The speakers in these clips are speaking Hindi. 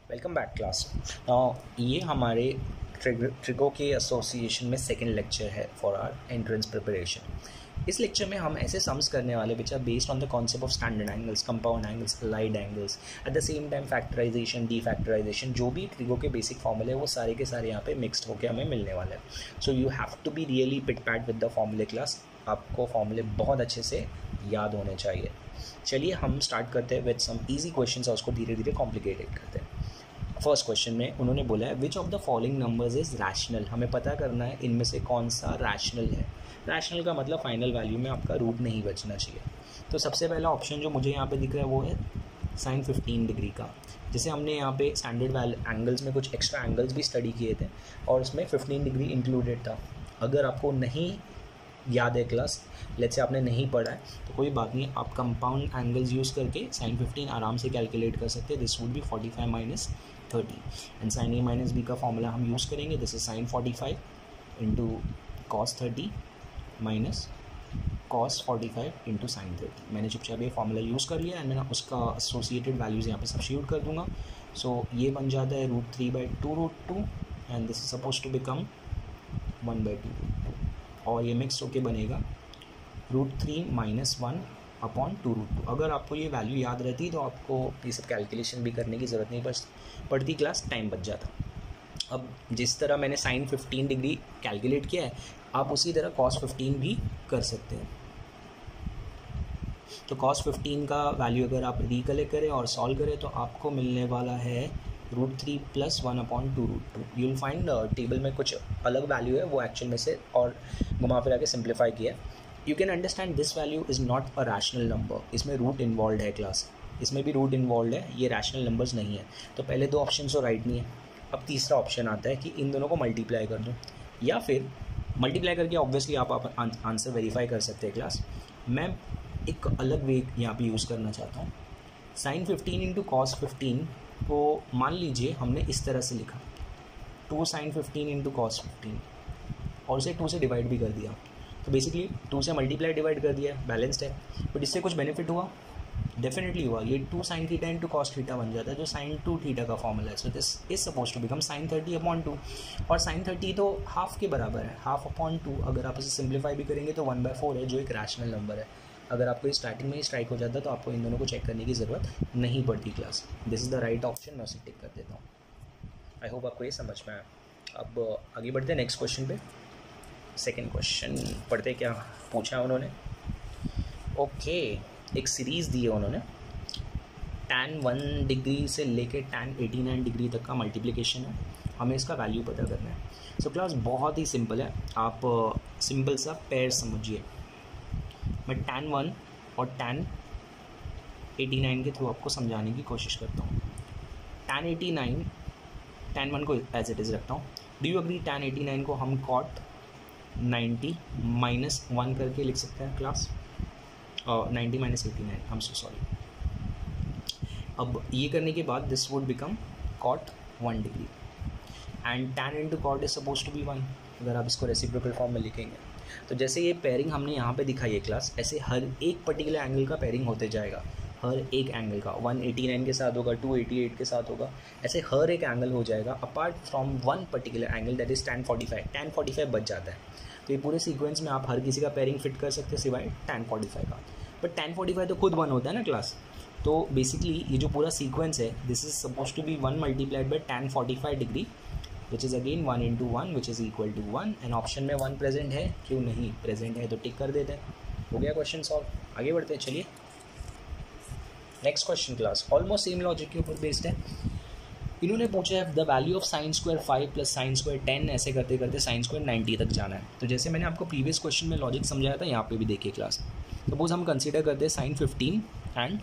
Welcome back class. ये हमारे ट्रिगो के एसोसिएशन में सेकंड लेक्चर है फॉर आवर एंट्रेंस प्रिपरेशन। इस लेक्चर में हम ऐसे सम्स करने वाले which are based on the concept of standard angles, compound angles, allied angles, at the same time factorization, defactorization, जो भी ट्रिगो के बेसिक फॉर्मूले वो सारे के सारे यहाँ पे मिक्सड होकर हमें मिलने वाले हैं। So you have to be really pit pat with the formulae class. आपको फॉर्मूले बहुत अच्छे से याद होने चाहिए। चलिए हम स्टार्ट करते हैं विद सम इजी क्वेश्चंस और उसको धीरे धीरे कॉम्प्लिकेटेड करते हैं। फर्स्ट क्वेश्चन में उन्होंने बोला है which of the following numbers is rational. हमें पता करना है इनमें से कौन सा रैशनल है। रैशनल का मतलब फाइनल वैल्यू में आपका रूट नहीं बचना चाहिए। तो सबसे पहला ऑप्शन जो मुझे यहाँ पे दिख रहा है वो है sin 15 डिग्री का। जैसे हमने यहाँ पे स्टैंडर्ड एंगल्स में कुछ एक्स्ट्रा एंगल्स भी स्टडी किए थे और उसमें 15 डिग्री इंक्लूडेड था। अगर आपको नहीं याद है क्लास, लेट्स से आपने नहीं पढ़ा है तो कोई बात नहीं, आप कंपाउंड एंगल्स यूज़ करके sin 15 आराम से कैलकुलेट कर सकते हैं। This would be 45 minus 30 and sin a minus b का फॉर्मूला हम यूज़ करेंगे। This is sin 45 into cos 30 minus cos 45 into sin 30। मैंने चुपचाप ये फॉर्मूला यूज़ कर लिया एंड मैं उसका एसोसिएटेड वैल्यूज़ यहाँ पे सब्स्टिट्यूट कर दूंगा। सो ये बन जाता है √3/2√2 and this is suppose to become 1/2 और ये मिक्स होके बनेगा √3 - 1 अपॉन 2√2। अगर आपको ये वैल्यू याद रहती तो आपको ये सब कैलकुलेशन भी करने की ज़रूरत नहीं पड़ती क्लास, टाइम बच जाता। अब जिस तरह मैंने sin 15 डिग्री कैलकुलेट किया है आप उसी तरह cos 15 भी कर सकते हैं। तो cos 15 का वैल्यू अगर आप रिकलेक्ट करें और सॉल्व करें तो आपको मिलने वाला है √3 + 1 upon 2√2। You will find table में कुछ अलग वैल्यू है वो एक्चुअल में से और घुमा फिरा के सिंप्लीफाई किया है। You can understand this value is not a rational number. इसमें रूट इन्वॉल्व है क्लास, इसमें भी रूट इन्वॉल्व है, ये रैशनल नंबर्स नहीं है। तो पहले दो ऑप्शन तो राइट नहीं है। अब तीसरा ऑप्शन आता है कि इन दोनों को मल्टीप्लाई कर दूँ या फिर मल्टीप्लाई करके ऑब्वियसली आप आंसर वेरीफाई कर सकते हैं क्लास। मैं एक अलग वे यहाँ पे यूज़ करना चाहता हूँ। sin 15 इंटू cos 15 को मान लीजिए हमने इस तरह से लिखा 2 sin 15 इंटू cos 15 और उसे 2 से डिवाइड भी कर दिया। तो बेसिकली 2 से मल्टीप्लाई डिवाइड कर दिया, बैलेंस्ड है। बट इससे कुछ बेनिफिट हुआ? डेफिनेटली हुआ। ये 2 sin theta into cos theta बन जाता है जो sin 2 थीटा का फॉर्मूला है। So this is suppose to become sin 30 upon 2 और sin 30 तो हाफ के बराबर है, हाफ अपॉन 2। अगर आप इसे सिंप्लीफाई भी करेंगे तो 1/4 है जो एक रैशनल नंबर है। अगर आपको ये स्टार्टिंग में ही स्ट्राइक हो जाता है तो आपको इन दोनों को चेक करने की ज़रूरत नहीं पड़ती class. This is the right option, मैं उसे टिक कर देता हूँ। आई होप आपको ये समझ में आया। अब आगे बढ़ते हैं नेक्स्ट क्वेश्चन पे। सेकेंड क्वेश्चन पढ़ते क्या पूछा है उन्होंने। ओके, एक सीरीज़ दी है उन्होंने। tan 1 डिग्री से लेके tan 89 डिग्री तक का मल्टीप्लिकेशन है, हमें इसका वैल्यू पता करना है। सो क्लास बहुत ही सिंपल है, आप सिंपल सा पेयर समझिए। मैं tan 1 और tan 89 के थ्रू आपको समझाने की कोशिश करता हूँ। tan 89 tan 1 को एज इट इज़ रखता हूँ। डू यू अग्री tan 89 को हम cot 90 - 1 करके लिख सकते हैं class. 90 - 89, I am so sorry. अब ये करने के बाद this would become cot 1 degree and tan into cot is suppose to be 1 अगर आप इसको रेसिप्रोकल फॉर्म में लिखेंगे। तो जैसे ये पेयरिंग हमने यहाँ पे दिखाई है क्लास, ऐसे हर एक पर्टिकुलर एंगल का पेयरिंग होते जाएगा। हर एक एंगल का 189 के साथ होगा, 288 के साथ होगा, ऐसे हर एक एंगल हो जाएगा apart from one particular angle that is tan 45। tan 45 बच जाता है। तो ये पूरे सीक्वेंस में आप हर किसी का पेयरिंग फिट कर सकते हैं सिवाय tan 45 का। बट tan 45 तो खुद 1 होता है ना क्लास। तो बेसिकली ये जो पूरा सीक्वेंस है this is suppose to be 1 multiplied by tan 45 degree which is again 1 into 1 which is equal to 1 and option में 1 प्रेजेंट है, क्यों नहीं प्रेजेंट है तो टिक कर देते हैं। हो गया क्वेश्चन सॉल्व। आगे बढ़ते हैं। चलिए next question class almost same logic के ऊपर बेस्ड है। इन्होंने पूछा है the value of sin square 5 + sin square 10, ऐसे करते करते sin स्क्वायर 90 तक जाना है। तो जैसे मैंने आपको प्रीवियस क्वेश्चन में लॉजिक समझाया था, यहाँ पे भी देखिए क्लास। सपोज हम कंसिडर करते हैं sin 15 एंड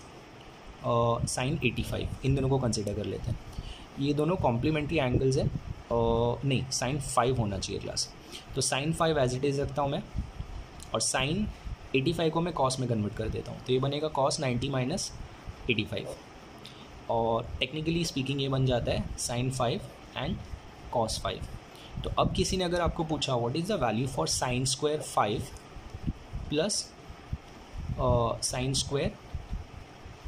sin 85, इन दोनों को कंसिडर कर लेते हैं। ये दोनों कॉम्प्लीमेंट्री एंगल्स है। नहीं, sin 5 होना चाहिए क्लास। तो sin 5 एज इट इज़ रखता हूँ मैं और sin 85 को मैं cos में कन्वर्ट कर देता हूँ। तो ये बनेगा cos 90 - 85 और टेक्निकली स्पीकिंग ये बन जाता है sin 5 एंड cos 5। तो अब किसी ने अगर आपको पूछा what is the value for sin square 5 plus sin square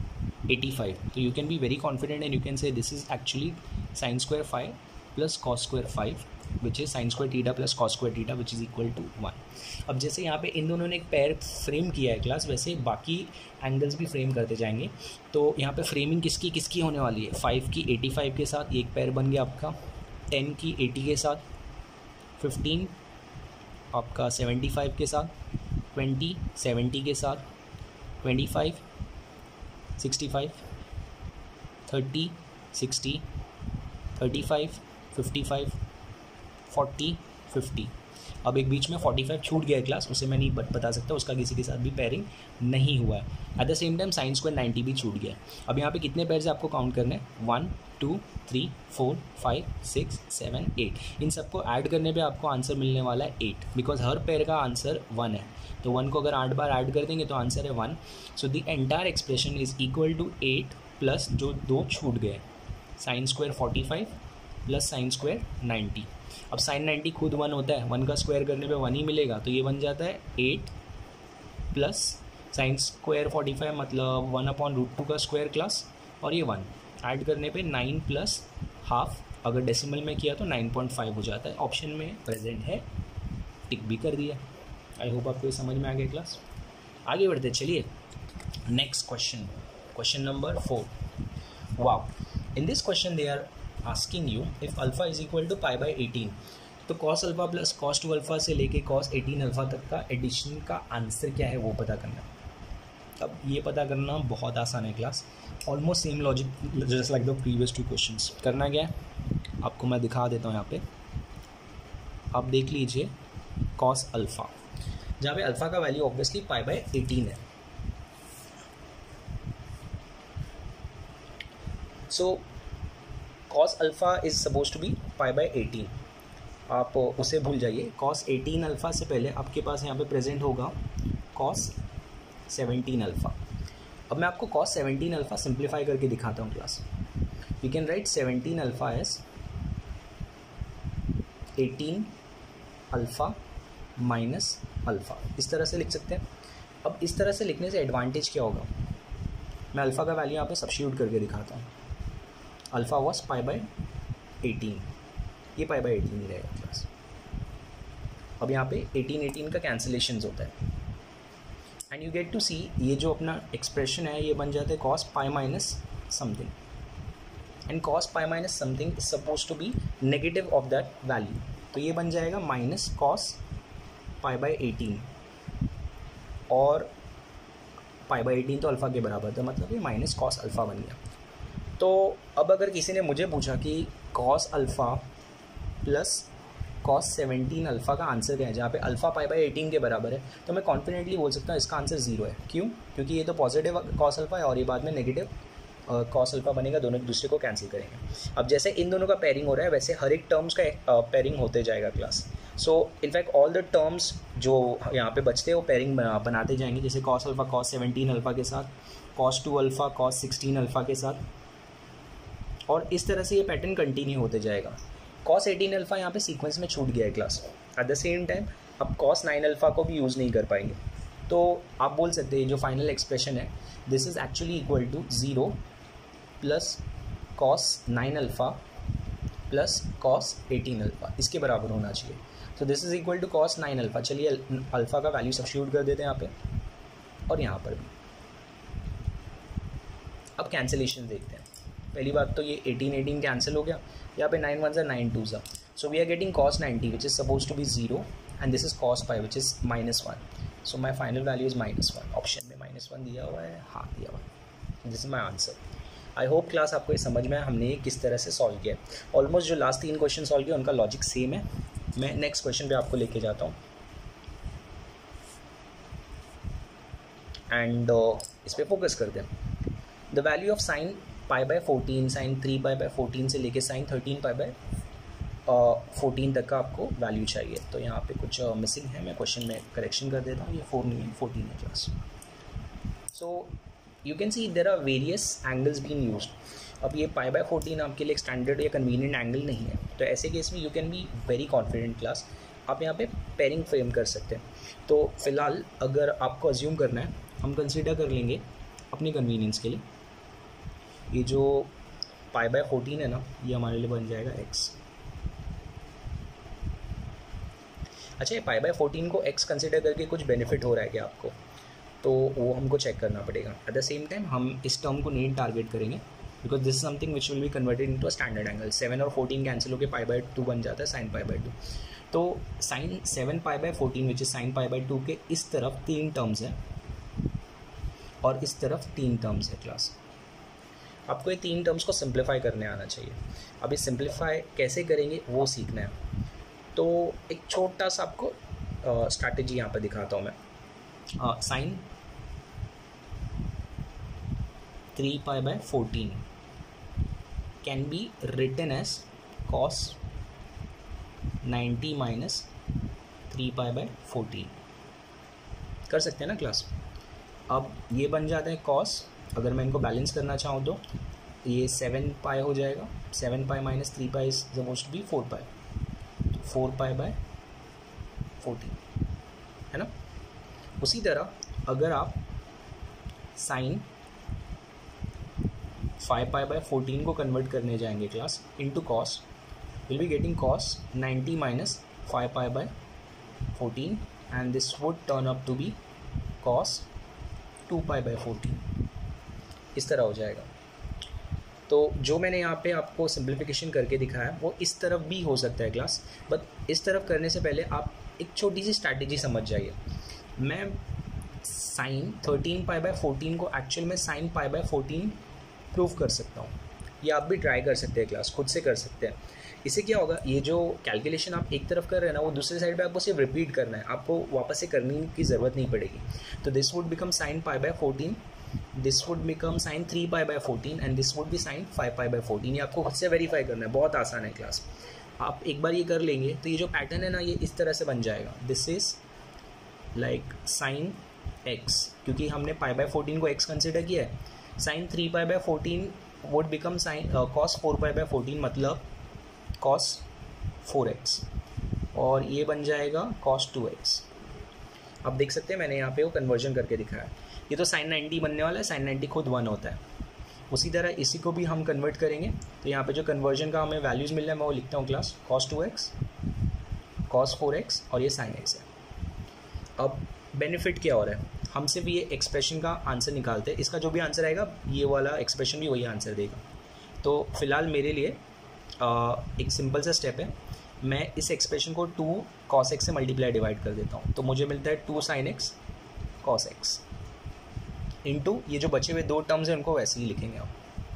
85. तो you can be very confident and you can say this is actually sine square 5 plus cos square 5 which is sine square theta plus cos square theta which is equal to 1. अब जैसे यहाँ पे इन दोनों ने एक पेयर फ्रेम किया है क्लास, वैसे बाकी एंगल्स भी फ्रेम करते जाएंगे. तो यहाँ पे फ्रेमिंग किसकी किसकी होने वाली है, 5 की 85 के साथ एक पेयर बन गया आपका, 10 की 80 के साथ, 15 आपका 75 के साथ, 20 70 के साथ, 25 65, 30 60, 35 55, 40 50. अब एक बीच में 45 छूट गया है क्लास, उसे मैं नहीं बता सकता, उसका किसी के साथ भी पेयरिंग नहीं हुआ है. At the same time sine square 90 भी छूट गया है. अब यहाँ पे कितने पेयर्स आपको काउंट करने हैं, 1 2 3 4 5 6 7 8. इन सबको ऐड करने पे आपको आंसर मिलने वाला है 8, बिकॉज हर पेयर का आंसर 1 है. तो 1 को अगर 8 बार ऐड कर देंगे तो आंसर है 1. So the entire expression is equal to 8 plus जो 2 छूट गए, sine square 45 plus sine square 90. अब साइन 90 खुद 1 होता है, 1 का स्क्वायर करने पे 1 ही मिलेगा, तो ये बन जाता है 8 प्लस साइन स्क्वायर 45 मतलब 1/√2 का स्क्वायर क्लास, और ये 1 ऐड करने पे 9 प्लस हाफ, अगर डेसिमल में किया तो 9.5 हो जाता है. ऑप्शन में प्रेजेंट है, टिक भी कर दिया. आई होप आपको ये समझ में आ गया क्लास. आगे बढ़ते चलिए. Next question, question number 4. Wow, in this question they are asking you if alpha is equal to pi by 18, तो cos alpha plus cos 2 alpha से लेके cos 18 अल्फा तक का एडिशन का आंसर क्या है वो पता करना. अब ये पता करना बहुत आसान है class, almost same logic just like the previous 2 questions. करना क्या है आपको मैं दिखा देता हूँ. यहाँ पे आप देख लीजिए cos अल्फा, जहाँ पे अल्फा का वैल्यू ऑब्वियसली pi by 18 है. So cos alpha is suppose to be pi by 18. आप उसे भूल जाइए. cos 18 अल्फ़ा से पहले आपके पास यहाँ पे प्रेजेंट होगा cos 17 अल्फ़ा. अब मैं आपको cos 17 अल्फ़ा सिंप्लीफाई करके दिखाता हूँ class. We can write 17 alpha as 18 alpha minus alpha, इस तरह से लिख सकते हैं. अब इस तरह से लिखने से एडवांटेज क्या होगा, मैं अल्फ़ा का वैल्यू यहाँ पे सब्स्टिट्यूट करके दिखाता हूँ. अल्फ़ा वॉज pi by 18, ये pi by 18 ही रहेगा क्लास. अब यहाँ पे 18 का कैंसिलेशन होता है and you get to see ये जो अपना एक्सप्रेशन है ये बन जाता है cos pi minus something, and cos pi minus something is suppose to be negative of that value. तो ये बन जाएगा माइनस cos pi by 18, और pi by 18 तो अल्फ़ा के बराबर था, मतलब ये माइनस cos अल्फ़ा बन गया. तो अब अगर किसी ने मुझे पूछा कि cos alpha plus cos 17 alpha का आंसर क्या है, जहाँ पे अल्फ़ा pi by 18 के बराबर है, तो मैं कॉन्फिडेंटली बोल सकता हूँ इसका आंसर 0 है. क्यों? क्योंकि ये तो पॉजिटिव cos अल्फ़ा है और ये बाद में नेगेटिव cos अल्फ़ा बनेगा, दोनों एक दूसरे को कैंसिल करेंगे. अब जैसे इन दोनों का पेयरिंग हो रहा है वैसे हर एक टर्म्स का पेयरिंग होते जाएगा class. So in fact all the terms जो यहाँ पे बचते हैं वो पेयरिंग बनाते जाएंगे. जैसे cos अल्फ़ा cos 17 अल्फ़ा के साथ, cos 2 अल्फ़ा cos 16 अल्फ़ा के साथ, और इस तरह से ये पैटर्न कंटिन्यू होते जाएगा. cos 18 अल्फ़ा यहाँ पे सीक्वेंस में छूट गया है class. At the same time अब cos 9 अल्फ़ा को भी यूज़ नहीं कर पाएंगे. तो आप बोल सकते हैं जो फाइनल एक्सप्रेशन है this is actually equal to 0 plus cos 9 alpha plus cos 18 alpha, इसके बराबर होना चाहिए. तो this is equal to cos 9 alpha. चलिए अल्फ़ा का वैल्यू सब्स्टिट्यूट कर देते हैं यहाँ पे और यहाँ पर भी. अब कैंसिलेशन देखते हैं. पहली बात तो ये 18 कैंसिल हो गया, यहाँ पे 9 1 9 2 ज़ा. So we are getting cos 90 which is suppose to be 0 and this is cos pi which is -1. So my final value is -1. Option में -1 दिया हुआ है, हाँ दिया हुआ है. This is my answer. I hope class आपको ये समझ में हमने ये किस तरह से सॉल्व किया. ऑलमोस्ट जो लास्ट 3 क्वेश्चन सॉल्व किया उनका लॉजिक सेम है. मैं नेक्स्ट क्वेश्चन पे आपको लेके जाता हूँ एंड इस पर फोकस करते हैं. The value of sine pi by 14, sine 3 pi by 14 से लेके साइन 13 pi by 14 तक का आपको वैल्यू चाहिए. तो यहाँ पे कुछ मिसिंग है, मैं क्वेश्चन में करेक्शन कर देता हूँ. ये 4 नहीं है, 14 है class. So you can see there are various angles being used. अब ये pi by 14 आपके लिए एक स्टैंडर्ड या कन्वीनियंट एंगल नहीं है, तो ऐसे केस में you can be very confident class. आप यहाँ पे पेयरिंग फ्रेम कर सकते हैं. तो फिलहाल अगर आपको अज्यूम करना है हम कंसिडर कर लेंगे अपनी कन्वीनियंस के लिए ये जो π/14 है ना, ये हमारे लिए बन जाएगा x। अच्छा, ये π/14 को x कंसिडर करके कुछ बेनिफिट हो रहा है क्या आपको, तो वो हमको चेक करना पड़ेगा। एट द सेम टाइम हम इस टर्म को नहीं टारगेट करेंगे, because this is something which will be converted into a standard angle. 7 और 14 कैंसिल होकर π/2 बन जाता है sin π/2। तो sin 7π/14 विच इज sin π/2 के इस तरफ 3 टर्म्स हैं और इस तरफ 3 टर्म्स है क्लास। आपको ये 3 टर्म्स को सिंप्लीफाई करने आना चाहिए। अब ये सिंप्लीफाई कैसे करेंगे वो सीखना है। तो एक छोटा सा आपको स्ट्रैटेजी यहाँ पर दिखाता हूँ मैं। Sine 3π/14 can be written as cos 90 minus 3π/14 कर सकते हैं ना क्लास। अब ये बन जाते हैं cos, अगर मैं इनको बैलेंस करना चाहूँ तो ये 7π हो जाएगा। 7π minus 3π is supposed to be 4π, 4π/14 है ना। उसी तरह अगर आप साइन 5π/14 को कन्वर्ट करने जाएंगे class into cos, will be getting cos 90 minus 5π/14 and this would turn up to be cos 2π/14। इस तरह हो जाएगा। तो जो मैंने यहाँ पे आपको सिंप्लीफिकेशन करके दिखाया वो इस तरफ भी हो सकता है क्लास, बट इस तरफ करने से पहले आप एक छोटी सी स्ट्रैटेजी समझ जाइए। मैं साइन 13π/14 को एक्चुअल में sin π/14 प्रूव कर सकता हूँ। ये आप भी ट्राई कर सकते हैं क्लास, खुद से कर सकते हैं। इससे क्या होगा, ये जो कैलकुलेशन आप एक तरफ कर रहे हैं ना, वो दूसरे साइड पे आपको सिर्फ रिपीट करना है, आपको वापस से करने की ज़रूरत नहीं पड़ेगी। तो this would become sin π/14, this would become sin 3π/14 and this would be sin 5π/14। ये आपको खुद से वेरीफाई करना है, बहुत आसान है क्लास। आप एक बार ये कर लेंगे तो ये जो पैटर्न है ना, ये इस तरह से बन जाएगा। This is like sin x, क्योंकि हमने π/14 को x कंसिडर किया है। sin 3π/14 would become sin cos 4π/14, मतलब cos 4x, और ये बन जाएगा cos 2x। अब देख सकते हैं मैंने यहाँ पे वो कन्वर्जन करके दिखाया है। ये तो sin 90 बनने वाला है, sin 90 खुद 1 होता है। उसी तरह इसी को भी हम कन्वर्ट करेंगे। तो यहाँ पे जो कन्वर्जन का हमें वैल्यूज़ मिल रहा है मैं वो लिखता हूँ class, cos 2x, cos 4x और ये sin x है। अब बेनिफिट क्या हो रहा है, हम सिर्फ ये एक्सप्रेशन का आंसर निकालते हैं। इसका जो भी आंसर आएगा ये वाला एक्सप्रेशन भी वही आंसर देगा। तो फिलहाल मेरे लिए एक सिंपल सा स्टेप है, मैं इस एक्सप्रेशन को 2 cos x से मल्टीप्लाई डिवाइड कर देता हूँ। तो मुझे मिलता है 2 sin x cos x into ये जो बचे हुए 2 टर्म्स हैं उनको वैसे ही लिखेंगे आप।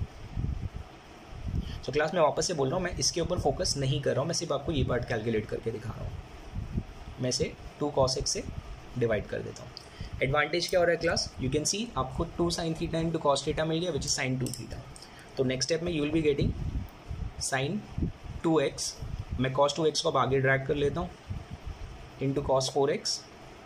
तो क्लास में वापस से बोल रहा हूँ, मैं इसके ऊपर फोकस नहीं कर रहा हूँ, मैं सिर्फ आपको ये पार्ट कैलकुलेट करके दिखा रहा हूँ। मैं इसे 2 cos x से डिवाइड कर देता हूँ। एडवांटेज क्या हो रहा है क्लास, यू कैन सी आपको 2 sin theta into cos theta मिल गया विच इज sin 2 थीटा। तो नेक्स्ट स्टेप में you will be getting sin 2x, मैं cos 2x को अब आगे ड्रैग कर लेता हूँ into cos 4x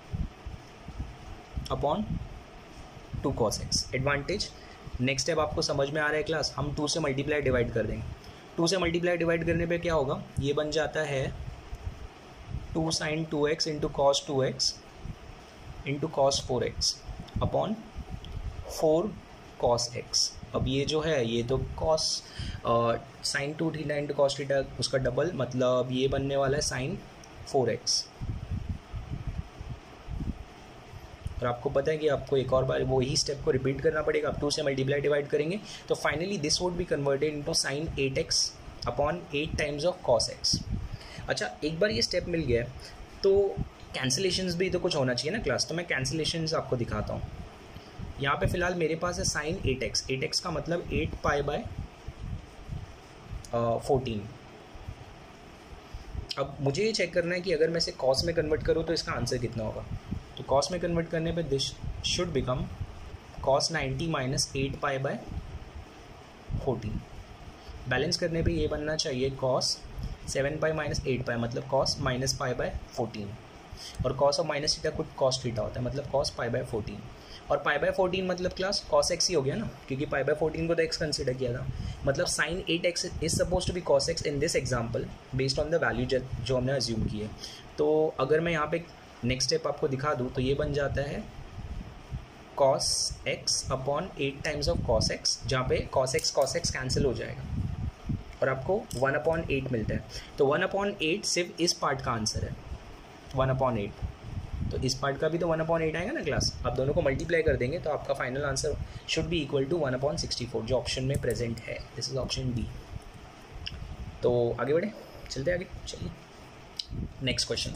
upon 2 cos x। Advantage next step आपको समझ में आ रहा है क्लास, हम 2 से मल्टीप्लाई डिवाइड कर देंगे। 2 से मल्टीप्लाई डिवाइड करने पे क्या होगा, ये बन जाता है 2 sin 2x into cos 2x into cos 4x upon 4 cos x। अब ये जो है ये तो cos sin 2 theta into cos theta उसका डबल, मतलब ये बनने वाला है sin 4x। और आपको पता है कि आपको एक और बार वो ही स्टेप को रिपीट करना पड़ेगा। आप 2 से मल्टीप्लाई डिवाइड करेंगे तो finally this would be converted into sin 8x upon 8 times of cos x। अच्छा, एक बार ये स्टेप मिल गया है तो कैंसिलेशंस भी तो कुछ होना चाहिए ना क्लास, तो मैं कैंसिलेशंस आपको दिखाता हूँ। यहाँ पे फिलहाल मेरे पास है sin 8x, 8x का मतलब 8π/14। अब मुझे ये चेक करना है कि अगर मैं इसे cos में कन्वर्ट करूँ तो इसका आंसर कितना होगा। तो cos में कन्वर्ट करने पे this should become cos 90 minus 8π/14। Balance करने पे ये बनना चाहिए cos 7π माइनस 8π, मतलब cos माइनस π/14, और cos और माइनस थीटा कुछ cos थीटा होता है, मतलब cos π/14। और π/14 मतलब क्लास cos x ही हो गया ना, क्योंकि π/14 को तो x कंसिडर किया था। मतलब sin 8x is suppose to be cos x in this example based on the value जो हमने अज्यूम की है। तो अगर मैं यहाँ पे नेक्स्ट स्टेप आपको दिखा दूँ तो ये बन जाता है cos x upon 8 times of cos x, जहाँ पे कॉस एक्स कैंसिल हो जाएगा और आपको 1/8 मिलता है। तो 1/8 सिर्फ इस पार्ट का आंसर है, 1/8। तो इस पार्ट का भी तो 1/8 आएगा ना क्लास। आप दोनों को मल्टीप्लाई कर देंगे तो आपका final answer should be equal to 1/64, जो ऑप्शन में प्रेजेंट है। This is option B. तो आगे बढ़े, चलते आगे, चलिए next question.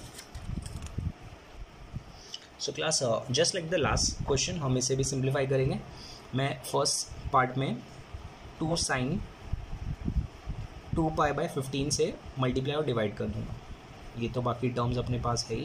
So class just like the last question हम इसे भी सिंप्लीफाई करेंगे। मैं फर्स्ट पार्ट में 2 sin 2π/15 से मल्टीप्लाई और डिवाइड कर दूंगा। ये तो बाकी टर्म्स अपने पास है ही।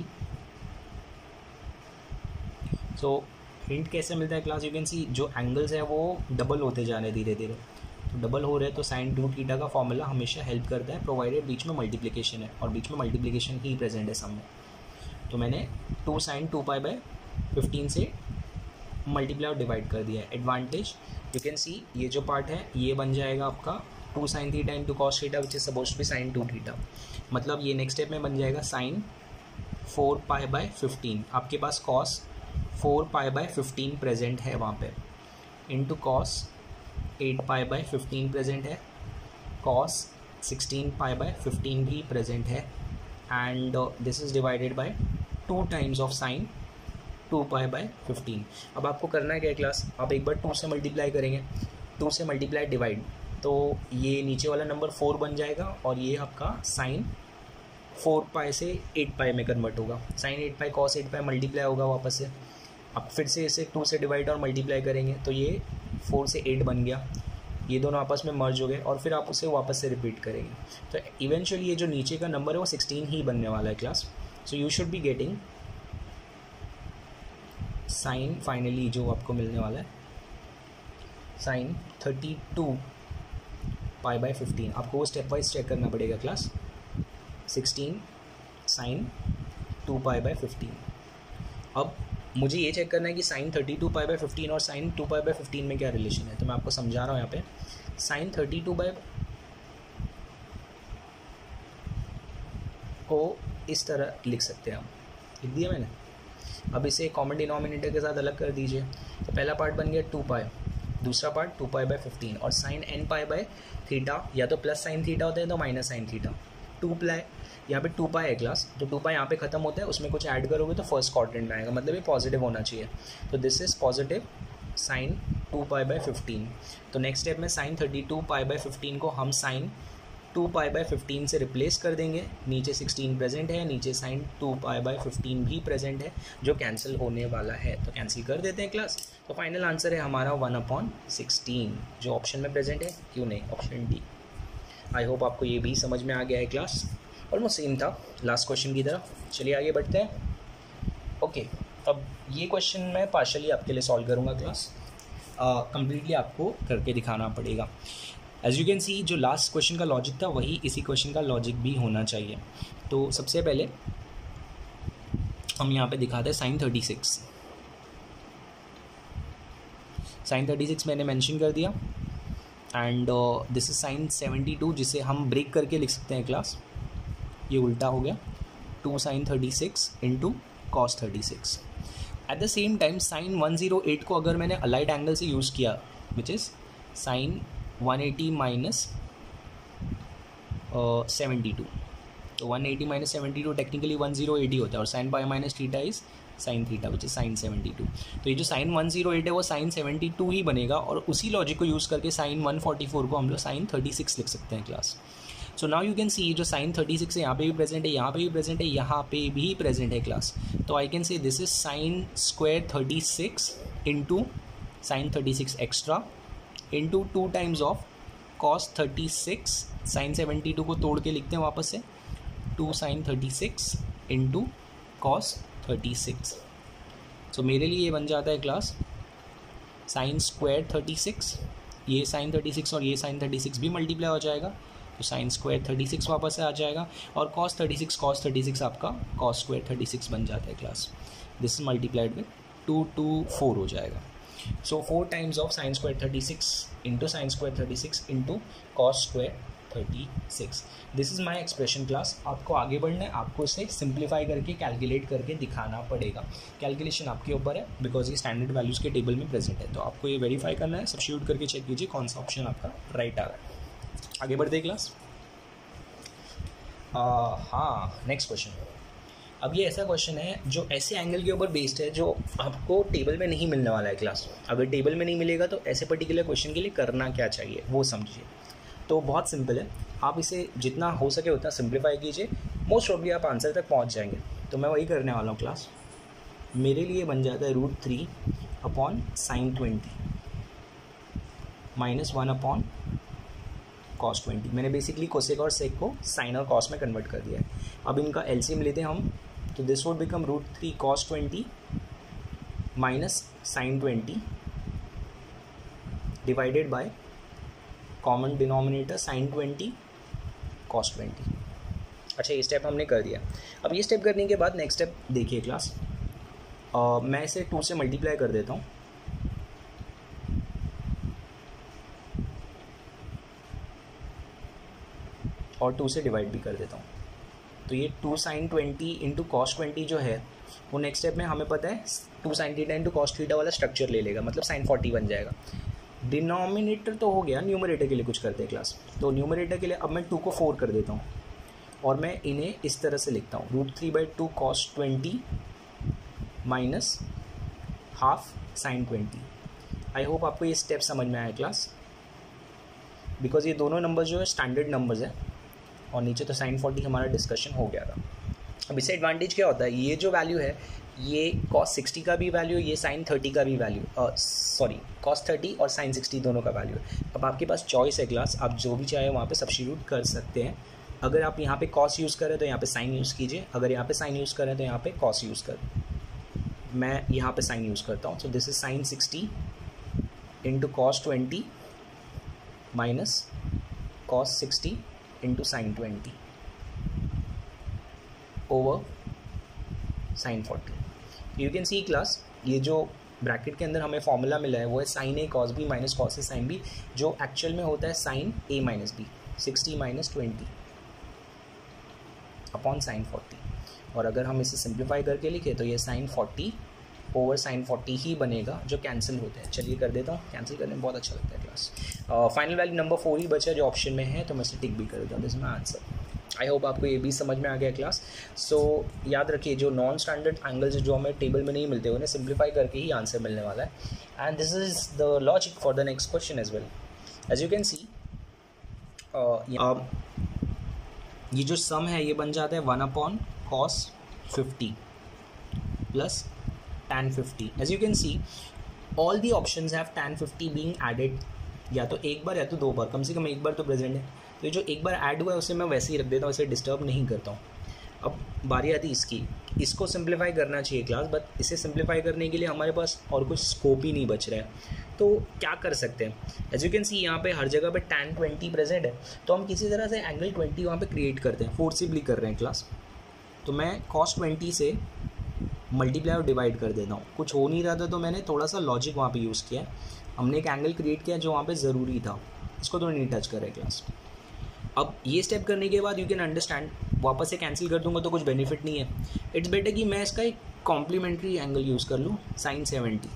सो हिंट कैसे मिलता है क्लास, यू कैन सी जो एंगल्स है वो डबल होते जा रहे हैं धीरे धीरे। तो डबल हो रहे हैं तो sin 2θ का फॉर्मूला हमेशा हेल्प करता है, प्रोवाइडेड बीच में मल्टीप्लिकेशन है और बीच में मल्टीप्लिकेशन ही प्रेजेंट है सामने। तो मैंने 2 sin 2π/15 से मल्टीप्लाई और डिवाइड कर दिया है। एडवांटेज यू कैन सी ये जो पार्ट है ये बन जाएगा आपका 2 sin θ into cos θ which is suppose to be sin 2θ। मतलब ये नेक्स्ट स्टेप में बन जाएगा sin 4π/15। आपके पास cos 4π/15 प्रेजेंट है वहाँ पे, इंटू cos 8π/15 प्रेजेंट है, cos 16π/15 भी प्रेजेंट है, and this is divided by 2 times of sin 2π/15। अब आपको करना है क्या क्लास, आप एक बार 2 से मल्टीप्लाई करेंगे, 2 से मल्टीप्लाई डिवाइड, तो ये नीचे वाला नंबर 4 बन जाएगा और ये आपका sin 4π से 8π में कन्वर्ट होगा। sin 8π cos 8π मल्टीप्लाई होगा वापस से। अब फिर से इसे 2 से डिवाइड और मल्टीप्लाई करेंगे तो ये 4 से 8 बन गया, ये दोनों आपस में मर्ज हो गए और फिर आप उसे वापस से रिपीट करेंगे। तो इवेंचुअली ये जो नीचे का नंबर है वो 16 ही बनने वाला है class. So you should be getting sine, finally जो आपको मिलने वाला है sin 32π/15। आपको वो स्टेप वाइज चेक करना पड़ेगा क्लास। 16 sin 2π/15। अब मुझे ये चेक करना है कि sin 32π/15 और sin 2π/15 में क्या रिलेशन है। तो मैं आपको समझा रहा हूँ यहाँ पे। sin 32 को इस तरह लिख सकते हैं हम, लिख दिया मैंने। अब इसे कॉमन डिनोमिनेटर के साथ अलग कर दीजिए। तो पहला पार्ट बन गया 2π, दूसरा पार्ट 2π/15 और sin nπ/θ या तो प्लस sin θ होता है तो माइनस sin θ। 2π यहाँ पे 2π है क्लास, तो 2π यहाँ पे ख़त्म होता है, उसमें कुछ ऐड करोगे तो फर्स्ट क्वाड्रेंट में आएगा, मतलब ये पॉजिटिव होना चाहिए। तो दिस इज़ पॉजिटिव sin 2π/15। तो नेक्स्ट स्टेप में sin 32π/15 को हम sin 2π/15 से रिप्लेस कर देंगे। नीचे 16 प्रेजेंट है, नीचे sin 2π/15 भी प्रेजेंट है जो कैंसिल होने वाला है, तो कैंसिल कर देते हैं क्लास। तो फाइनल आंसर है हमारा 1/16 जो ऑप्शन में प्रेजेंट है, क्यों नहीं, ऑप्शन डी। आई होप आपको ये भी समझ में आ गया है क्लास। ऑलमोस्ट सेम था लास्ट क्वेश्चन की तरह। चलिए आगे बढ़ते हैं। ओके, अब ये क्वेश्चन मैं पार्शली आपके लिए सॉल्व करूँगा क्लास, कंप्लीटली आपको करके दिखाना पड़ेगा। एज यू कैन सी जो लास्ट क्वेश्चन का लॉजिक था वही इसी क्वेश्चन का लॉजिक भी होना चाहिए। तो सबसे पहले हम यहाँ पे दिखाते हैं sin 36। sin 36 मैंने मेंशन कर दिया, एंड दिस इज sin 72 जिसे हम ब्रेक करके लिख सकते हैं क्लास। ये उल्टा हो गया, 2 sin 36 into cos 36। At the same time sin 108 को अगर मैंने अलाइड एंगल से यूज़ किया विच इज़ sin 180 माइनस 72, तो 180 माइनस 72 टेक्निकली 1080 होता है और sin pi minus theta is sin theta which is sin 72। तो ये जो sin 108 है वो sin 72 ही बनेगा और उसी लॉजिक को यूज़ करके sin 144 को हम लोग sin 36 लिख सकते हैं class. So now you can see जो sin 36 है यहाँ पे भी प्रेजेंट है, यहाँ पे भी प्रेजेंट है, यहाँ पे भी प्रेजेंट है क्लास। तो I can say this is sin square 36 into sin 36 extra into 2 times of cos 36 sin 72 को तोड़ के लिखते हैं वापस से 2 sin 36 इंटू cos 36। सो मेरे लिए ये बन जाता है क्लास sin स्क्वायर 36, ये sin 36 और ये sin 36 भी मल्टीप्लाई हो जाएगा तो sin स्क्वायर 36 वापस से आ जाएगा और cos 36 आपका cos स्क्वायर 36 बन जाता है class. This is multiplied with 2 to 4 हो जाएगा। सो 4 times of sin square 36 into sin square 36 into cos square 36। This is my expression class. आपको आगे बढ़ना है, आपको इसे सिंप्लीफाई करके कैलकुलेट करके दिखाना पड़ेगा। कैलकुलेशन आपके ऊपर है बिकॉज ये स्टैंडर्ड वैल्यूज़ के टेबल में प्रेजेंट है, तो आपको ये वेरीफाई करना है, सब्स्टिट्यूट करके चेक कीजिए कौन सा ऑप्शन आपका राइट आ रहा है। आगे बढ़ते क्लास। हाँ, नेक्स्ट क्वेश्चन। अब ये ऐसा क्वेश्चन है जो ऐसे एंगल के ऊपर बेस्ड है जो आपको टेबल में नहीं मिलने वाला है क्लास। अगर टेबल में नहीं मिलेगा तो ऐसे पर्टिकुलर क्वेश्चन के लिए करना क्या चाहिए वो समझिए। तो बहुत सिंपल है, आप इसे जितना हो सके उतना सिंप्लीफाई कीजिए, मोस्ट प्रॉब्ली आप आंसर तक पहुंच जाएंगे। तो मैं वही करने वाला हूँ क्लास। मेरे लिए बन जाता है √3 अपॉन sin 20 माइनस 1 अपॉन cos 20। मैंने बेसिकली कोसेक और सेक को साइन और कॉस में कन्वर्ट कर दिया है। अब इनका एलसीएम लेते हैं हम, तो this would become √3 cos 20 minus sin 20 divided by common denominator sin 20 cos 20। अच्छा, ये स्टेप हमने कर दिया। अब ये स्टेप करने के बाद नेक्स्ट स्टेप देखिए क्लास। मैं इसे 2 से मल्टीप्लाई कर देता हूँ, और 2 से डिवाइड भी कर देता हूँ। तो ये 2 sin 20 इंटू cos 20 जो है वो नेक्स्ट स्टेप में हमें पता है 2 sin theta into cos theta वाला स्ट्रक्चर ले लेगा, मतलब sin 40 बन जाएगा। डिनोमिनेटर तो हो गया, न्यूमरेटर के लिए कुछ करते हैं क्लास। तो न्यूमरेटर के लिए अब मैं 2 को 4 कर देता हूँ और मैं इन्हें इस तरह से लिखता हूँ, √3/2 cos 20 minus half sin 20। I hope आपको ये स्टेप समझ में आया क्लास, बिकॉज ये दोनों नंबर जो है स्टैंडर्ड नंबर्स है और नीचे तो sin 40 हमारा डिस्कशन हो गया था। अब इससे एडवांटेज क्या होता है, ये जो वैल्यू है ये cos 60 का भी वैल्यू, ये sin 30 का भी वैल्यू, cos 30 और sin 60 दोनों का वैल्यू है। अब आपके पास चॉइस है क्लास, आप जो भी चाहे वहाँ पे सब्स्टिट्यूट कर सकते हैं। अगर आप यहाँ पे cos यूज़ करें तो यहाँ पे sin यूज़ कीजिए, अगर यहाँ पे sin यूज़ करें तो यहाँ पे cos यूज़ करें। मैं यहाँ पे sin यूज़ करता हूँ। So this is sin 60 into cos 20 minus cos 60 into sin 20 over sin 40। You can see class, ये जो ब्रैकेट के अंदर हमें फॉर्मूला मिला है वो है sin a cos b minus cos a sin b, जो एक्चुअल में होता है sin a minus b, 60 minus 20 upon sin 40। और अगर हम इसे सिंप्लीफाई करके लिखे तो ये sin 40 ओवर sin 40 ही बनेगा, जो कैंसिल होते हैं। चलिए कर देता हूँ, कैंसिल करने में बहुत अच्छा लगता है क्लास। फाइनल वैल्यू नंबर 4 ही बचा जो ऑप्शन में है, तो मैं इसे टिक भी कर देता हूँ। This is my answer. I hope आपको ये भी समझ में आ गया क्लास। सो याद रखिए, जो नॉन स्टैंडर्ड एंगल्स जो हमें टेबल में नहीं मिलते उन्हें सिंप्लीफाई करके ही आंसर मिलने वाला है। And this is the logic for the next question as well. As you can see, ये जो सम है ये बन जाता है 1 upon cos 50 plus tan 50। As you can see, all the options have tan 50 being added, या तो एक बार या तो 2 बार, कम से कम एक बार तो प्रेजेंट है। तो ये जो एक बार ऐड हुआ है उसे मैं वैसे ही रख देता हूँ, इसे डिस्टर्ब नहीं करता हूँ। अब बारी आती है इसकी, इसको सिंप्लीफाई करना चाहिए क्लास, बट इसे सिंप्लीफाई करने के लिए हमारे पास और कुछ स्कोप ही नहीं बच रहा है। तो क्या कर सकते हैं, एज यू कैन सी यहाँ पे हर जगह पे tan 20 प्रेजेंट है, तो हम किसी तरह से एंगल 20 वहाँ पे क्रिएट करते हैं, फोर्सिबली कर रहे हैं क्लास। तो मैं cos 20 से मल्टीप्लाई और डिवाइड कर देता हूँ। कुछ हो नहीं रहा था तो मैंने थोड़ा सा लॉजिक वहाँ पे यूज़ किया है, हमने एक एंगल क्रिएट किया जो वहाँ पे ज़रूरी था, इसको तो नहीं टच करें क्लास। अब ये स्टेप करने के बाद यू कैन अंडरस्टैंड, वापस से कैंसिल कर दूंगा तो कुछ बेनिफिट नहीं है। इट्स बेटर कि मैं इसका एक कॉम्प्लीमेंट्री एंगल यूज़ कर लूँ, sin 70।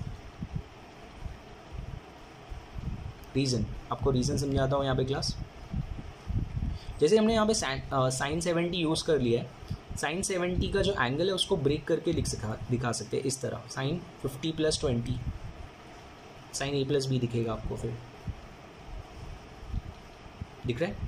रीज़न, आपको रीज़न समझाता हूँ यहाँ पे क्लास। जैसे हमने यहाँ पे sin 70 यूज़ कर लिया है, sin 70 का जो एंगल है उसको ब्रेक करके दिखा सकते हैं इस तरह, sin 50 plus 20, sin a plus b दिखेगा आपको, फिर दिख रहा है,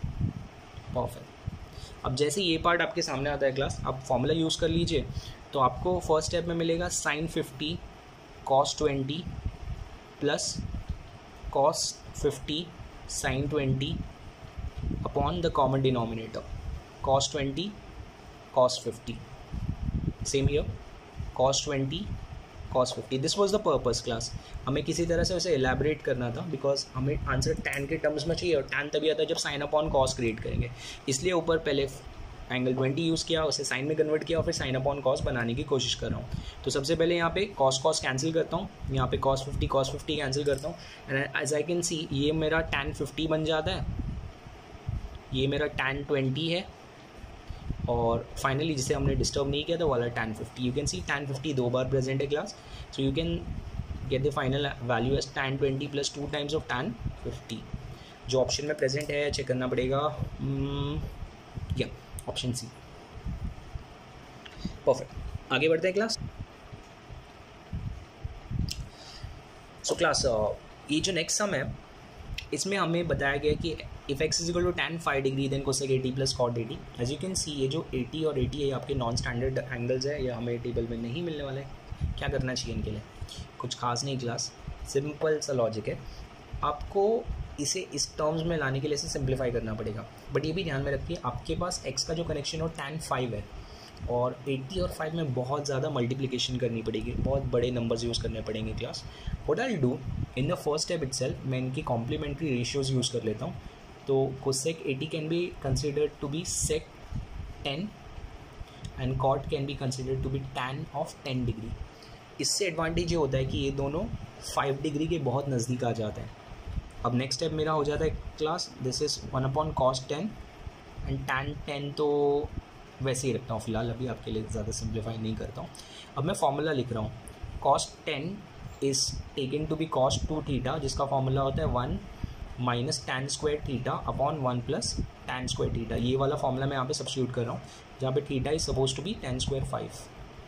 परफेक्ट। अब जैसे ये पार्ट आपके सामने आता है क्लास, आप फॉर्मूला यूज़ कर लीजिए, तो आपको फर्स्ट स्टेप में मिलेगा sin 50 cos 20 plus cos 50 sin 20 upon the common denominator cos 20 cos 50, same here cos 20 cos 50। This was the purpose class, हमें किसी तरह से उसे एलैबोरेट करना था, बिकॉज हमें आंसर tan के टर्म्स में चाहिए, और tan तभी आता है जब sin अपॉन cos क्रिएट करेंगे। इसलिए ऊपर पहले एंगल 20 यूज़ किया, उसे sin में कन्वर्ट किया और फिर sin अपॉन cos बनाने की कोशिश कर रहा हूँ। तो सबसे पहले यहाँ पे cos कैंसिल करता हूँ, यहाँ पे cos 50 कैंसिल करता हूँ, and as I can see ये मेरा tan 50 बन जाता है, ये मेरा tan 20 है, और फाइनली जिसे हमने डिस्टर्ब नहीं किया था वाला tan 50. You can see tan 50 दो बार प्रेजेंट है class, so you can get the final value as tan 20 plus 2 times of tan 50. जो ऑप्शन में प्रेजेंट है चेक करना पड़ेगा, या ऑप्शन सी. परफेक्ट, आगे बढ़ते हैं क्लास. सो क्लास ये जो नेक्स्ट सम है इसमें हमें बताया गया कि if x is equal to tan 5 degree then cosec 80 plus cot 80. As you can see ये जो 80 और 80 है ये आपके नॉन स्टैंडर्ड एंगल्स है, ये हमें टेबल में नहीं मिलने वाले. क्या करना चाहिए इनके लिए? कुछ खास नहीं क्लास, सिंपल सा लॉजिक है. आपको इसे इस टर्म्स में लाने के लिए इसे सिंप्लीफाई करना पड़ेगा. बट ये भी ध्यान में रखिए आपके पास x का जो कनेक्शन हो tan 5 है, और 80 और 5 में बहुत ज़्यादा मल्टीप्लिकेशन करनी पड़ेगी, बहुत बड़े नंबर्स यूज़ करने पड़ेंगे class. What I will do in the first step itself, मैं इनकी कॉम्प्लीमेंट्री रेशियोज़ यूज़ कर लेता हूँ. तो cosec 80 can be considered to be sec 10 and cot can be considered to be tan of 10 degree. इससे एडवांटेज ये होता है कि ये दोनों 5 डिग्री के बहुत नज़दीक आ जाते हैं. अब नेक्स्ट स्टेप मेरा हो जाता है class, this is 1/cos 10 and tan 10 तो वैसे ही रखता हूँ फिलहाल, अभी आपके लिए ज़्यादा सिंप्लीफाई नहीं करता हूँ. अब मैं फॉर्मूला लिख रहा हूँ, cos 10 is taken to be cos 2 theta, जिसका फॉर्मूला होता है 1 minus tan square theta upon 1 plus tan square theta. ये वाला फॉर्मूला मैं यहाँ पे सब्स्टिट्यूट कर रहा हूँ, जहाँ पे theta is suppose to be tan square 5.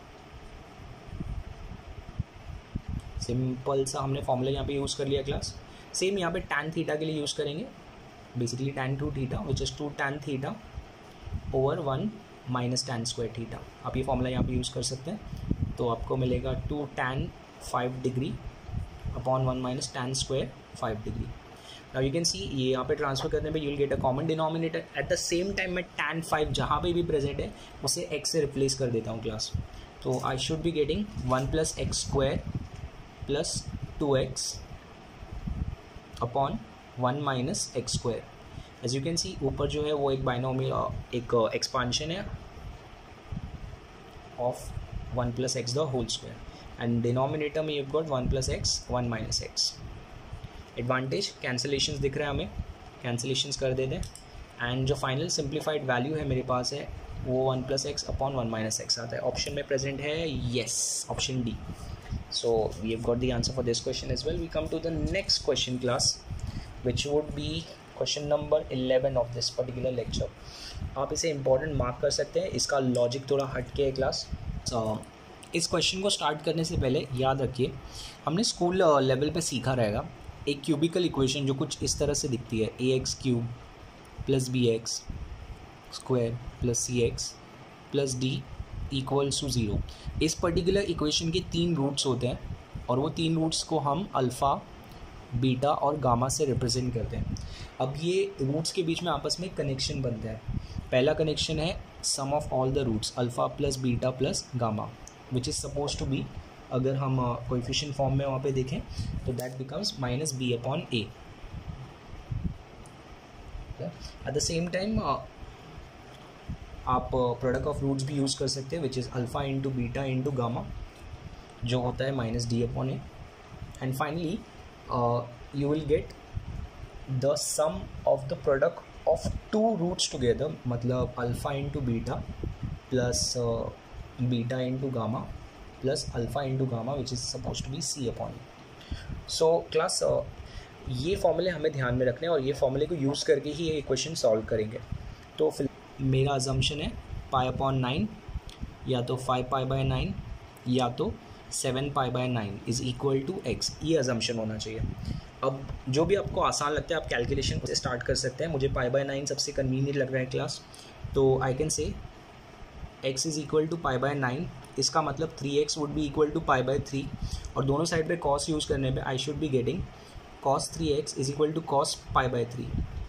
Simple सा हमने फॉर्मूला यहाँ पे यूज़ कर लिया क्लास. सेम यहाँ पे tan थीटा के लिए यूज़ करेंगे, basically tan 2 theta which is 2 tan theta over 1 minus tan square theta. आप ये फॉर्मूला यहाँ पे यूज़ कर सकते हैं. तो आपको मिलेगा 2 tan 5 degree upon 1 minus tan square 5 degree. Now you can see ये यहाँ पे ट्रांसफर करने पे you will get a common denominator. At the same time मैं tan 5 जहाँ पे भी प्रेजेंट है उसे x से रिप्लेस कर देता हूँ क्लास. तो I should be getting 1 plus x square plus 2x upon 1 minus x square. As you can see ऊपर जो है वो एक बाइनोमियल, एक एक्सपांशन है of 1 plus x the whole square, and denominator में you got 1 plus x 1 minus x. Advantage cancellations दिख रहा है हमें, कैंसिलेशंस कर देते हैं. एंड जो फाइनल सिंप्लीफाइड वैल्यू है मेरे पास है वो 1 plus x upon 1 minus x आता है. ऑप्शन में प्रेजेंट है yes, option D. So we have got the answer for this question as well. We come to the next question class, which would be question number 11 of this particular lecture. आप इसे important मार्क कर सकते हैं, इसका लॉजिक थोड़ा हट के है क्लास. इस क्वेश्चन को स्टार्ट करने से पहले याद रखिए हमने स्कूल लेवल पे सीखा रहेगा एक क्यूबिकल इक्वेशन जो कुछ इस तरह से दिखती है, ax cube plus bx square plus cx plus d equals to 0. इस पर्टिकुलर इक्वेशन के 3 रूट्स होते हैं, और वो 3 रूट्स को हम अल्फ़ा, बीटा और गामा से रिप्रेजेंट करते हैं. अब ये रूट्स के बीच में आपस में कनेक्शन बनता है. पहला कनेक्शन है sum of all the roots alpha plus beta plus gamma, which is suppose to be, अगर हम कोएफिशिएंट फॉर्म में वहाँ पे देखें तो that becomes minus B upon A. At the same time आप प्रोडक्ट ऑफ रूट्स भी यूज़ कर सकते हैं, which is alpha into beta into gamma, जो होता है minus D upon A. And finally you will get the sum of the product of 2 roots together, मतलब alpha into beta plus beta into gamma plus alpha into gamma, which is suppose to be C upon A. So class ये फॉर्मूले हमें ध्यान में रखने हैं, और ये फॉर्मूले को यूज़ करके ही ये इक्वेशन सॉल्व करेंगे. तो फिर मेरा अजम्पशन है पाई अपॉन 9, या तो 5 पाई बाय 9 या तो 7 pi by 9 is equal to x. ये अजम्पशन होना चाहिए. अब जो भी आपको आसान लगता है आप कैलकुलेशन से स्टार्ट कर सकते हैं. मुझे पाई बाय 9 सबसे कन्वीनियंट लग रहा है क्लास, तो I can say x is equal to pi by 9. इसका मतलब 3x would be equal to pi by 3, और दोनों साइड पे cos यूज़ करने पे I should be getting cos 3x is equal to cos pi by 3.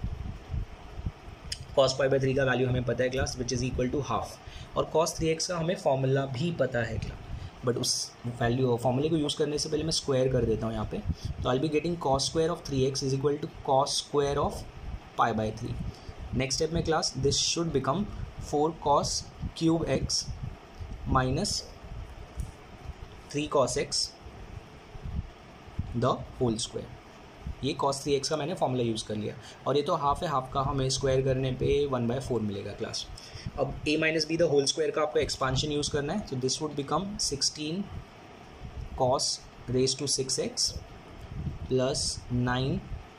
cos pi by 3 का वैल्यू हमें पता है class, which is equal to half, और cos 3x का हमें फॉर्मूला भी पता है क्लास. बट उस वैल्यू फॉर्मूले को यूज़ करने से पहले मैं स्क्वायर कर देता हूँ यहाँ पे. तो I be getting cos square of 3x is equal to cos square of pi by 3. Next step में class this should become 4 cos cube x minus 3 cos x the whole square. ये cos 3x का मैंने फॉर्मूला यूज़ कर लिया, और ये तो हाफ है, हाफ का हमें स्क्वायर करने पे 1/4 मिलेगा क्लास। अब a minus b the whole square का आपको एक्सपांशन यूज़ करना है, तो this would become 16 cos raise to 6x plus 9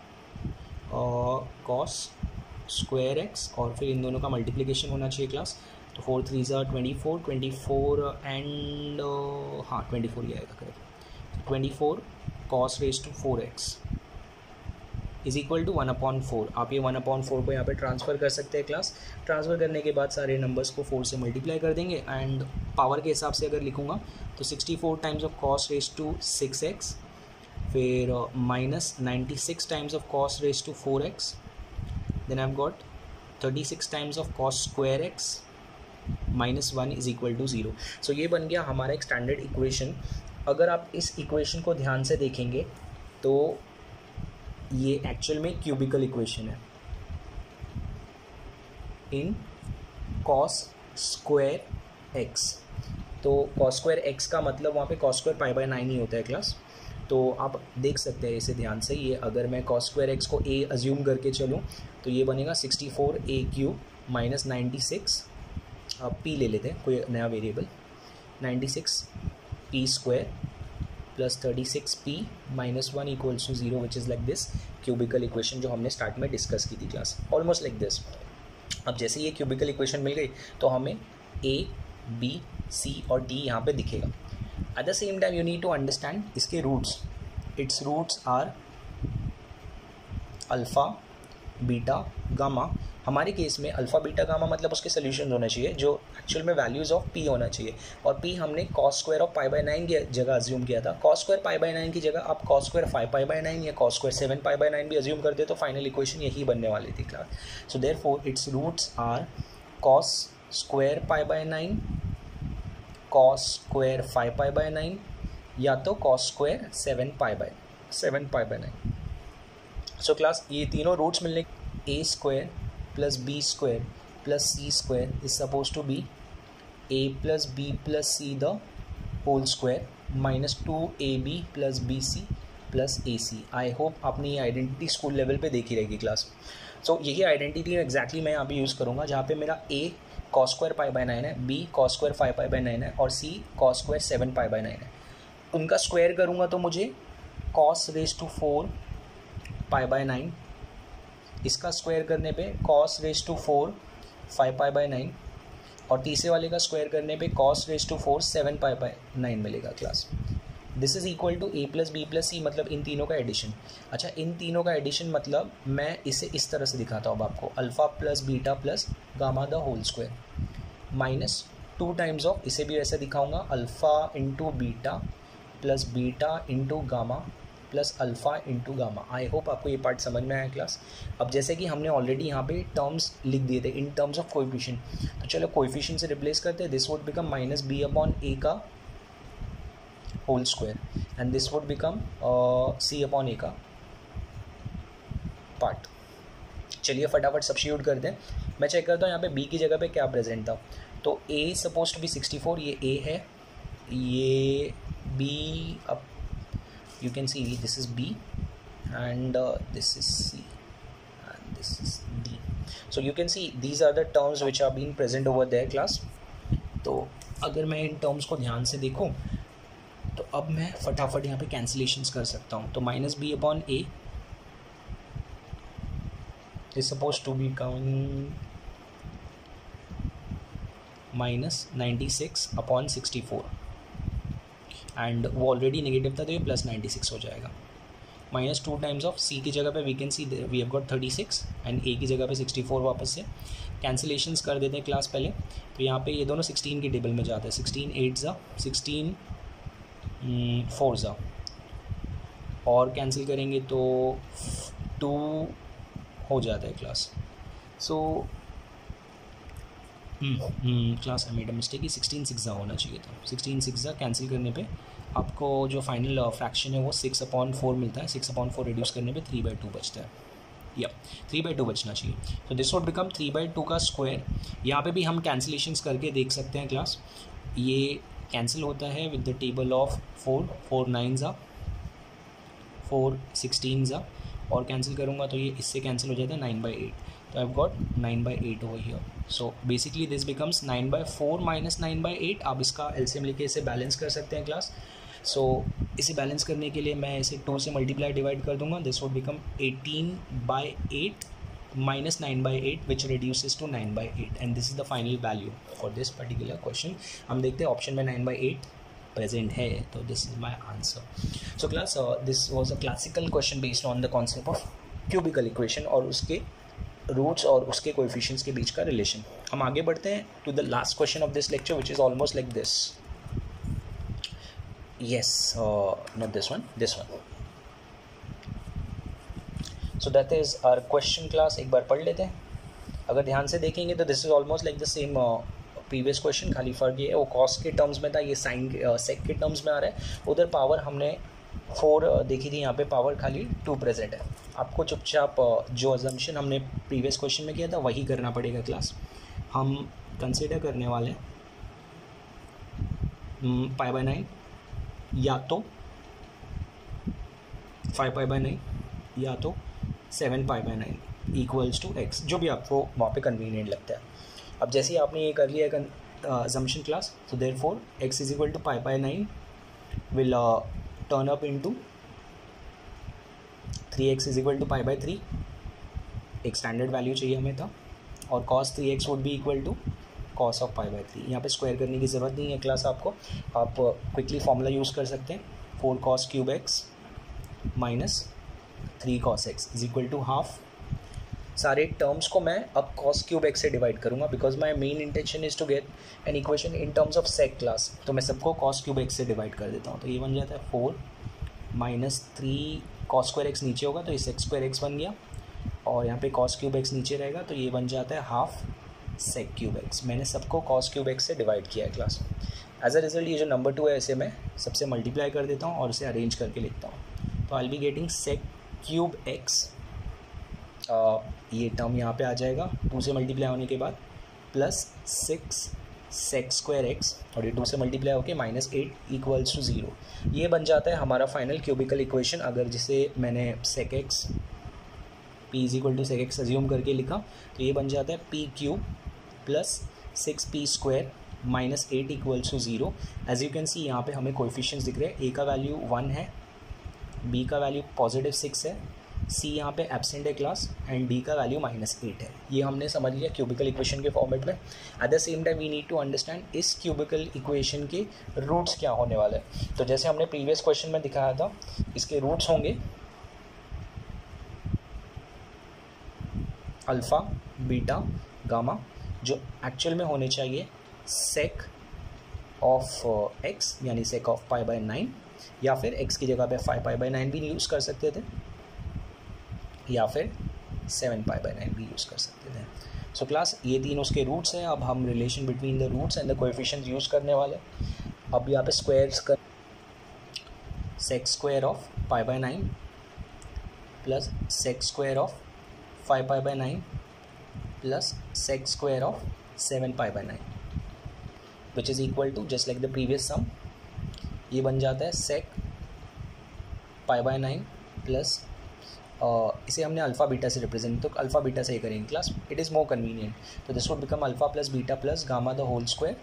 cos square x, और फिर इन दोनों का मल्टीप्लिकेशन होना चाहिए क्लास। तो 4 3 24 एंड हाँ 24 ही आएगा correct. 24 cos raise to 4x is equal to 1/4। आप ये 1/4 को यहाँ पे ट्रांसफ़र कर सकते हैं क्लास। ट्रांसफ़र करने के बाद सारे नंबर्स को 4 से मल्टीप्लाई कर देंगे, एंड पावर के हिसाब से अगर लिखूँगा तो 64 times of cos raise to 6x, फिर minus 96 times of cos raise to 4x, then I have got 36 times of cos square x minus 1 is equal to 0। So ये बन गया हमारा एक स्टैंडर्ड इक्वेशन। अगर आप इस इक्वेशन को ध्यान से देखेंगे तो ये एक्चुअल में क्यूबिकल इक्वेशन है इन cos स्क्वायर x। तो cos स्क्वायर x का मतलब वहाँ पे cos स्क्वायर π/9 ही होता है क्लास। तो आप देख सकते हैं इसे ध्यान से, ये अगर मैं cos स्क्वायर x को a अज्यूम करके चलूँ तो ये बनेगा 64a³ माइनस 96, अब p ले लेते हैं कोई नया variable, 96p² plus 36p minus 1 equals to 0, which is like this cubical equation जो हमने स्टार्ट में डिस्कस की थी क्लास, ऑलमोस्ट लाइक दिस। अब जैसे ये क्यूबिकल इक्वेशन मिल गई तो हमें a, b, c और d यहाँ पे दिखेगा। At the same time you need to understand इसके roots. It's roots are alpha, beta, gamma. हमारे केस में अल्फ़ा, बीटा, गामा मतलब उसके सोल्यूशन होना चाहिए जो एक्चुअल में वैल्यूज़ ऑफ p होना चाहिए, और p हमने cos स्क्वायर ऑफ π/9 की जगह अज्यूम किया था। cos स्क्वायर π/9 की जगह आप cos स्क्वायर 5π/9 या cos स्क्वायर 7π/9 भी अज्यूम करते तो फाइनल इक्वेशन यही बनने वाली थी class. So therefore it's roots are cos square π/9, cos square 5π/9 या तो cos स्क्वायर 7π/9। सो क्लास ये तीनों रूट्स मिलने, a square plus b square plus c square is suppose to be a plus b plus c the whole square minus 2ab plus bc plus ac। I hope आपने ये आइडेंटिटी स्कूल लेवल पे देखी रहेगी क्लास। सो यही आइडेंटिटी एग्जैक्टली मैं यहाँ पे यूज़ करूँगा, जहाँ पे मेरा a cos स्क्वायर π/9 है, b cos स्क्वायर 5π/9 है और c cos स्क्वायर 7π/9 है। उनका स्क्वायर करूँगा तो मुझे cos रेज टू 4 π/9, इसका स्क्वायर करने पे cos रेज टू 4 5π/9, और तीसरे वाले का स्क्वायर करने पे cos रेज टू 4 7π/9 मिलेगा class. This is equal to a plus b plus c, मतलब इन तीनों का एडिशन। अच्छा, इन तीनों का एडिशन मतलब मैं इसे इस तरह से दिखाता हूँ आपको, alpha plus beta plus gamma the whole square minus 2 times of, इसे भी वैसे दिखाऊंगा, alpha into beta plus beta into gamma plus alpha into gamma. I hope आपको ये पार्ट समझ में आया क्लास। अब जैसे कि हमने ऑलरेडी यहाँ पे टर्म्स लिख दिए थे इन टर्म्स ऑफ कोएफिशिएंट, तो चलो कोएफिशिएंट से रिप्लेस करते हैं। This would become minus B upon a का whole square and this would become c upon a का पार्ट। चलिए फटाफट सब्स्टिट्यूट करते हैं। मैं चेक करता हूँ यहाँ पे b की जगह पे क्या प्रेजेंट था। तो a सपोज टू बी 64, ये a है, ये b, अब you can see this is b and this is c and this is d. So you can see these are the terms which are being present over there class. तो अगर मैं इन टर्म्स को ध्यान से देखूं तो अब मैं फटाफट यहाँ पे कैंसिलेशंस कर सकता हूँ। तो minus B upon a is supposed to become minus 96 upon 64 and वो ऑलरेडी नेगेटिव था तो ये प्लस 96 हो जाएगा। माइनस 2 टाइम्स ऑफ सी की जगह पे we can see we have got 36 and A की जगह पे 64। वापस से कैंसिलेशंस कर देते हैं क्लास पहले। तो यहाँ पे ये दोनों 16 के टेबल में जाते हैं, 16 8 ज़ा 16 4 ज़ा, और कैंसिल करेंगे तो 2 हो जाता है class. So class I made a mistake, 16 6 ज़ा होना चाहिए था। 16 6 ज़ा कैंसिल करने पे आपको जो फाइनल फ्रैक्शन है वो 6/4 मिलता है। 6/4 रिड्यूस करने पे 3/2 बचता है, या 3/2 बचना चाहिए। तो दिस वुड बिकम 3/2 का स्क्वायर। यहाँ पे भी हम कैंसिलेशंस करके देख सकते हैं क्लास। ये कैंसिल होता है विद द टेबल ऑफ 4 9 ज़ा 4 16 ज़ा, और कैंसिल करूँगा तो ये इससे कैंसिल हो जाता है 9/8, तो I have got 9/8 over here. So basically this becomes 9/4 minus 9/8. आप इसका एलसीएम लेके इसे बैलेंस कर सकते हैं क्लास. सो इसे बैलेंस करने के लिए मैं इसे 2 से मल्टीप्लाई डिवाइड कर दूंगा. This would become 18/8 minus 9/8 which reduces to 9/8 and this is the final value for this particular question. हम देखते हैं ऑप्शन में 9/8 present है, तो this is my answer. So class, this was a classical question based on the concept of cubical equation और उसके रूट्स और उसके कोएफिशिएंट्स के बीच का रिलेशन. हम आगे बढ़ते हैं to the last question of this lecture which is almost like this. Yes, not this one, this one. So that is our question class. एक बार पढ़ लेते हैं. अगर ध्यान से देखेंगे तो this is almost like the same previous question, खाली फ़र्क ये है वो कॉस के टर्म्स में था, ये साइन सेक के टर्म्स में आ रहा है. उधर पावर हमने 4 देखी थी, यहाँ पे पावर खाली 2 प्रेजेंट है. आपको चुपचाप जो अजम्पशन हमने प्रीवियस क्वेश्चन में किया था वही करना पड़ेगा क्लास. हम कंसिडर करने वाले π/9 या तो 5π/9 या तो 7π/9 इक्वल्स टू x, जो भी आपको वहाँ पे कन्वीनियंट लगता है. अब जैसे ही आपने ये कर लिया assumption क्लास, तो therefore x is equal to π/9 will turn up into 3x is equal to π/3. एक स्टैंडर्ड वैल्यू चाहिए हमें था, और cos 3x would be equal to cos of π/3. यहाँ पे स्क्वायर करने की ज़रूरत नहीं है क्लास आपको, आप क्विकली फॉर्मूला यूज़ कर सकते हैं. 4 cos cube x minus 3 cos x is equal to half. सारे टर्म्स को मैं अब cos क्यूब x से डिवाइड करूँगा because my main intention is to get an equation in terms of sec class. तो मैं सबको cos क्यूब x से डिवाइड कर देता हूँ. तो ये बन जाता है 4 माइनस 3 cos स्क्वायर x नीचे होगा तो ये sec स्क्वायर x बन गया, और यहाँ पे cos क्यूब x नीचे रहेगा तो ये बन जाता है हाफ sec क्यूब x. मैंने सबको cos क्यूब x से डिवाइड किया है क्लास. एज अ रिजल्ट ये जो नंबर 2 है इसे मैं सबसे मल्टीप्लाई कर देता हूँ और इसे अरेंज करके लिखता हूँ. तो I will be getting sec cube x, ये टर्म यहाँ पे आ जाएगा 2 से मल्टीप्लाई होने के बाद, प्लस 6 sec स्क्वायर x, और ये 2 से मल्टीप्लाई होकर -8 इक्वल्स टू 0. ये बन जाता है हमारा फाइनल क्यूबिकल इक्वेशन. अगर जिसे मैंने sec x p is equal to sec x assume करके लिखा तो ये बन जाता है p cube plus 6p square -8 equals to 0. As you can see यहाँ पे हमें कोएफिशिएंट्स दिख रहे हैं. a का वैल्यू 1 है, b का वैल्यू पॉजिटिव 6 है, c यहाँ पे एब्सेंट है क्लास, एंड d का वैल्यू -8 है. ये हमने समझ लिया क्यूबिकल इक्वेशन के फॉर्मेट में. At the same time we need to understand इस क्यूबिकल इक्वेशन के रूट्स क्या होने वाले हैं. तो जैसे हमने प्रीवियस क्वेश्चन में दिखाया था, इसके रूट्स होंगे अल्फ़ा, बीटा, गामा, जो एक्चुअल में होने चाहिए सेक ऑफ एक्स यानी सेक ऑफ π/9, या फिर x की जगह पे 5π/9 भी यूज़ कर सकते थे, या फिर 7π/9 भी यूज़ कर सकते थे. सो क्लास ये 3 उसके रूट्स हैं. अब हम relation between the roots and the coefficients use करने वाले. अब यहाँ पे स्क्वायर्स कर sec square of π/9 plus sec square of 5π/9 plus sec square of 7π/9 which is equal to just like the previous sum. ये बन जाता है सेक π/9 प्लस इसे हमने अल्फ़ा बीटा से रिप्रेजेंट, तो अल्फ़ा बीटा से ही करेंगे class, it is more convenient. तो this would become alpha plus beta plus gamma the whole square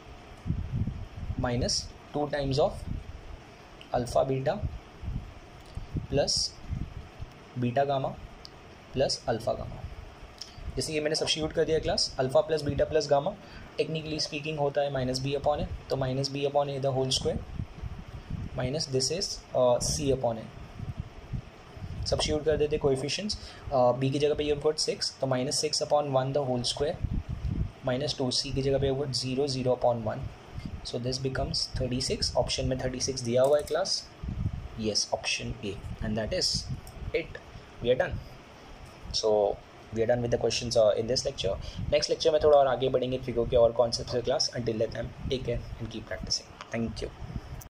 minus 2 times of alpha beta plus beta gamma plus alpha gamma. जैसे ये मैंने सब्स्टिट्यूट कर दिया class, alpha plus beta plus gamma technically speaking होता है -b/a, तो -b/a the whole square minus this is c/a. Substitute कर देते कोएफिशिएंट्स. b की जगह पे ये वर्ड 6, तो -6/1 the whole square minus 2, c की जगह पे वर्ड 0 0/1. So this becomes 36. ऑप्शन में 36 दिया हुआ है class. Yes, option a, and that is it. We are done. So we are done with the questions in this lecture. Next lecture में थोड़ा और आगे बढ़ेंगे फिगर के और कॉन्सेप्ट्स से class. Until that time, take care and keep practicing. Thank you.